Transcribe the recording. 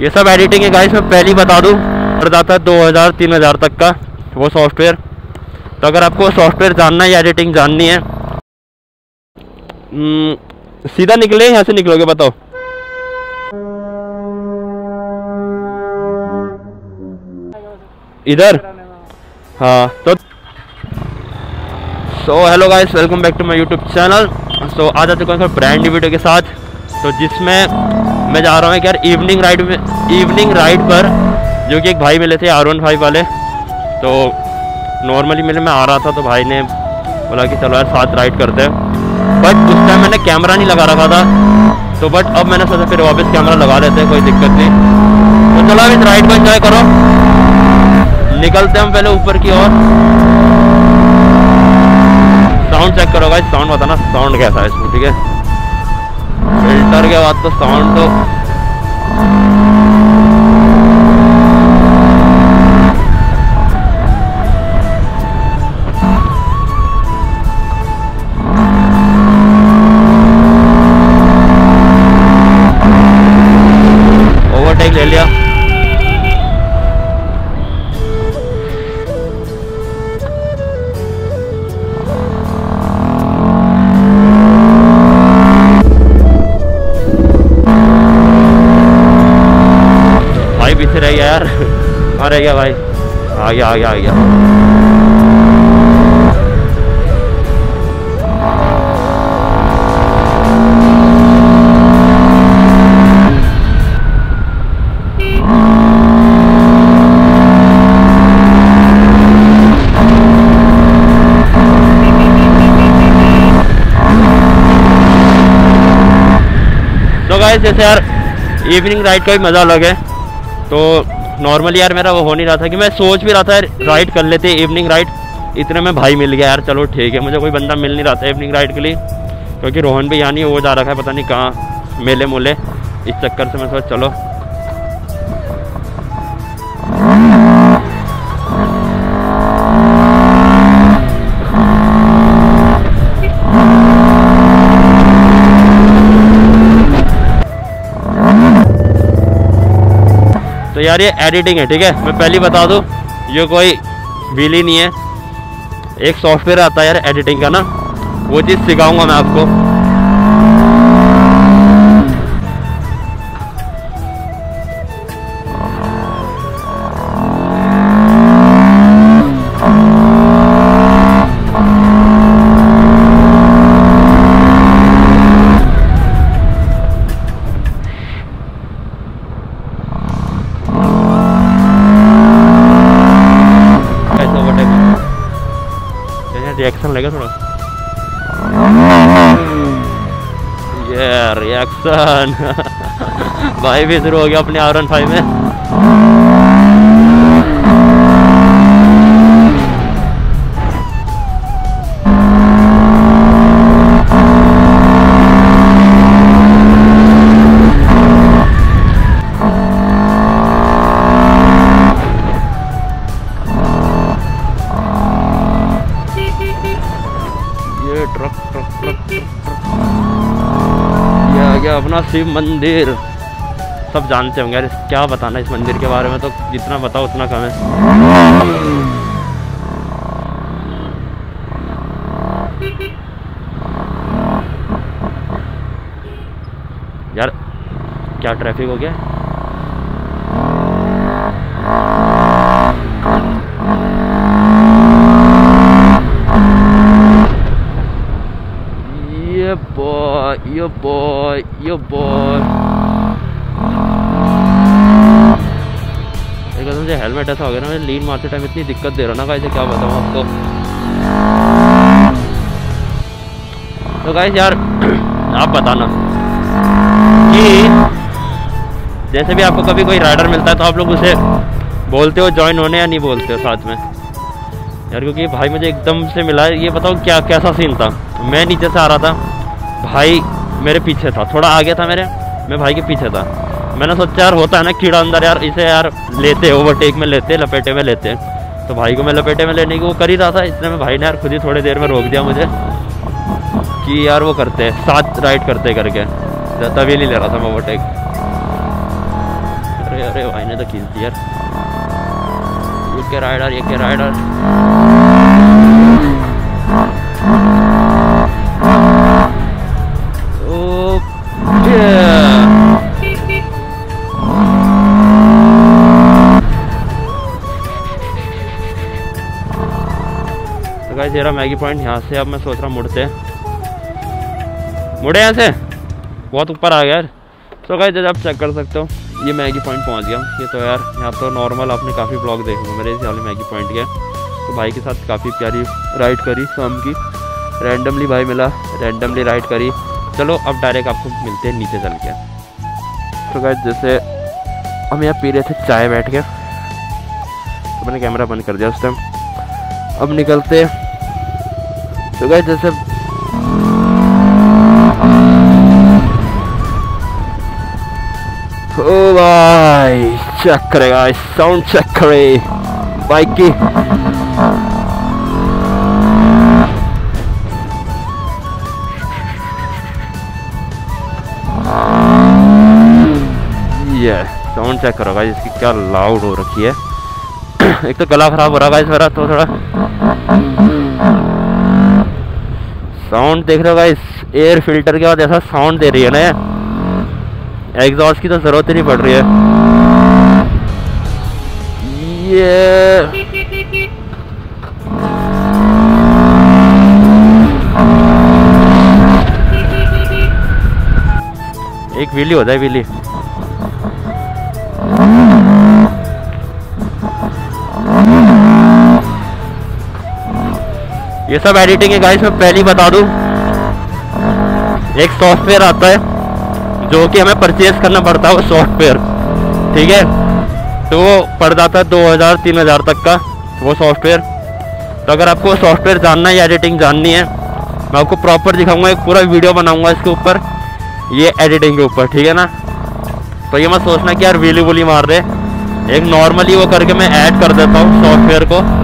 ये सब एडिटिंग है गाइस, मैं पहले ही बता दूँ, पड़ जाता है 2000-3000 तक का वो सॉफ्टवेयर। तो अगर आपको सॉफ्टवेयर जानना है या एडिटिंग जाननी है, सीधा निकले यहाँ से निकलोगे बताओ? इधर? हाँ। तो hello guys, welcome back to my YouTube channel. आज आ चुका हूँ ब्रांड न्यू वीडियो के साथ, तो जिसमें मैं जा रहा हूँ यार इवनिंग राइड पर, जो कि एक भाई मिले थे R15 वाले। तो नॉर्मली मैं आ रहा था तो भाई ने बोला कि चलो यार साथ राइड करते हैं, बट उस टाइम मैंने कैमरा नहीं लगा रखा था। तो बट अब मैंने सोचा फिर वापस कैमरा लगा लेते हैं, कोई दिक्कत नहीं। तो चलो अब इस राइड को एंजॉय करो, निकलते हैं हम पहले ऊपर की ओर। साउंड चेक करो गाइस, साउंड बताना साउंड कैसा है इसमें, ठीक है? फिल्टर के बाद तो साउंड तो ओवरटेक ले लिया। पीछे रह गया यार, कहाँ रह गया भाई? आ गया। तो गाइस जैसे यार इवनिंग राइड का भी मज़ा अलग है। तो नॉर्मली यार मेरा वो हो नहीं रहा था कि मैं सोच भी रहा था राइड कर लेते इवनिंग राइड, इतने में भाई मिल गया यार। चलो ठीक है, मुझे कोई बंदा मिल नहीं रहा था इवनिंग राइड के लिए, क्योंकि रोहन भी यहाँ नहीं, वो जा रखा है पता नहीं कहाँ मेले मोले। इस चक्कर से मैं सोचा चलो तो यार ये एडिटिंग है, ठीक है? मैं पहले बता दूं, ये कोई व्हील ही नहीं है, एक सॉफ्टवेयर आता है यार एडिटिंग का ना, वो चीज़ सिखाऊंगा मैं आपको। रिएक्शन लगा थोड़ा, ये रिएक्शन भाई भी शुरू हो गया अपने R15 में। ये आ गया अपना शिव मंदिर। सब जानते होंगे यार, क्या बताना इस मंदिर के बारे में, तो जितना बताओ उतना कम है। यार क्या ट्रैफिक हो गया। Yo boy एकदम से हेलमेट ऐसा हो गया ना, मैं लीन मारते टाइम इतनी दिक्कत दे रहा ना गाइस, क्या बताऊँ आपको। तो गाइस यार आप बताना कि जैसे भी आपको कभी कोई राइडर मिलता है तो आप लोग उसे बोलते हो ज्वाइन होने या नहीं बोलते हो साथ में यार? क्योंकि भाई मुझे एकदम से मिला है, ये बताओ क्या कैसा सीन था। मैं नीचे से आ रहा था, भाई मेरे पीछे था, थोड़ा आगे था मैं भाई के पीछे था। मैंने सोचा यार होता है ना कीड़ा अंदर यार, इसे यार लेते ओवरटेक में लेते, लपेटे में लेते। तो भाई को मैं लपेटे में लेने की वो कर ही रहा था, इतने में भाई ने यार खुद ही थोड़ी देर में रोक दिया मुझे कि यार वो करते साथ राइड करते करके, तभी नहीं ले रहा था मैं ओवरटेक। अरे अरे भाई ने तो खींच दिया। ये क्या राइडर, ये क्या राइडर। तो गाइस ये रहा मैगी पॉइंट। यहाँ से अब मैं सोच रहा हूँ मुड़ते हैं, मुड़े यहाँ से, बहुत ऊपर आ गया यार। तो गाइस जब आप चेक कर सकते हो ये मैगी पॉइंट पहुँच गया। ये तो यार यहाँ तो नॉर्मल आपने काफ़ी ब्लॉग देखे होंगे मेरे, इस वाले मैगी पॉइंट के। तो भाई के साथ काफ़ी प्यारी राइड करी शाम की, रैंडमली भाई मिला, रैंडमली राइड करी। चलो अब डायरेक्ट आपको मिलते हैं नीचे चल के। तो गाइस जैसे हम यहाँ पी रहे थे चाय बैठ के, तो मैंने कैमरा बंद कर दिया उस टाइम। अब निकलते। तो गाइस जैसे ओ भाई चेक करेगा, साउंड चेक करे बाइक की। ये साउंड चेक करो गाइस, इसकी क्या लाउड हो रखी है। एक तो गला खराब हो रहा गाइस मेरा, तो थोड़ा साउंड देख रहे हो गाइस, एयर फिल्टर के बाद ऐसा साउंड दे रही है ना, एग्जॉस्ट की तो जरूरत ही नहीं पड़ रही है। ये एक व्हीली होता है, व्हीली। ये सब एडिटिंग है गाइस, मैं पहले ही बता दूं। एक सॉफ्टवेयर आता है जो कि हमें परचेज करना पड़ता है, वो सॉफ्टवेयर, ठीक है। तो वो पड़ जाता है 2000-3000 तक का वो सॉफ्टवेयर। तो अगर आपको सॉफ्टवेयर जानना है या एडिटिंग जाननी है, मैं आपको प्रॉपर दिखाऊंगा, एक पूरा वीडियो बनाऊंगा इसके ऊपर, ये एडिटिंग के ऊपर, ठीक है ना। तो ये मत सोचना कि यार व्हीली वूली मार रहे, एक नॉर्मली वो करके मैं ऐड कर देता हूँ सॉफ्टवेयर को।